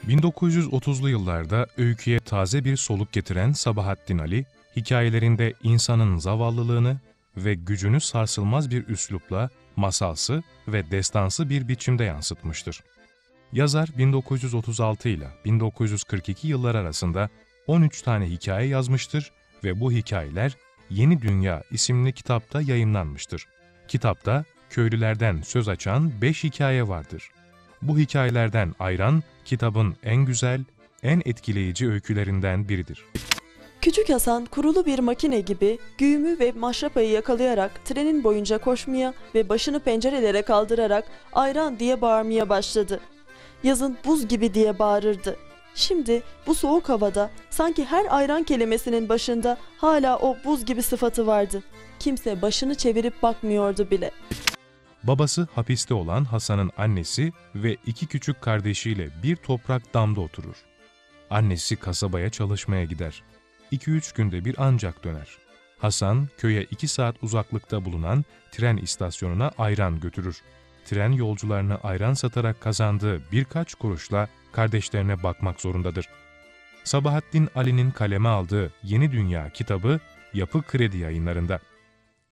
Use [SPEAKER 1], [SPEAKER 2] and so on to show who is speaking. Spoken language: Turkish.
[SPEAKER 1] 1930'lu yıllarda öyküye taze bir soluk getiren Sabahattin Ali, hikayelerinde insanın zavallılığını ve gücünü sarsılmaz bir üslupla masalsı ve destansı bir biçimde yansıtmıştır. Yazar 1936 ile 1942 yıllar arasında 13 tane hikaye yazmıştır ve bu hikayeler Yeni Dünya isimli kitapta yayımlanmıştır. Kitapta köylülerden söz açan 5 hikaye vardır. Bu hikayelerden Ayran, kitabın en güzel, en etkileyici öykülerinden biridir.
[SPEAKER 2] Küçük Hasan kurulu bir makine gibi güğümü ve maşrapayı yakalayarak trenin boyunca koşmaya ve başını pencerelere kaldırarak "Ayran!" diye bağırmaya başladı. Yazın buz gibi diye bağırırdı. Şimdi bu soğuk havada sanki her ayran kelimesinin başında hala o buz gibi sıfatı vardı. Kimse başını çevirip bakmıyordu bile.
[SPEAKER 1] Babası hapiste olan Hasan'ın annesi ve 2 küçük kardeşiyle bir toprak damda oturur. Annesi kasabaya çalışmaya gider. 2-3 günde bir ancak döner. Hasan köye 2 saat uzaklıkta bulunan tren istasyonuna ayran götürür. Tren yolcularına ayran satarak kazandığı birkaç kuruşla kardeşlerine bakmak zorundadır. Sabahattin Ali'nin kaleme aldığı Yeni Dünya kitabı Yapı Kredi Yayınları'nda.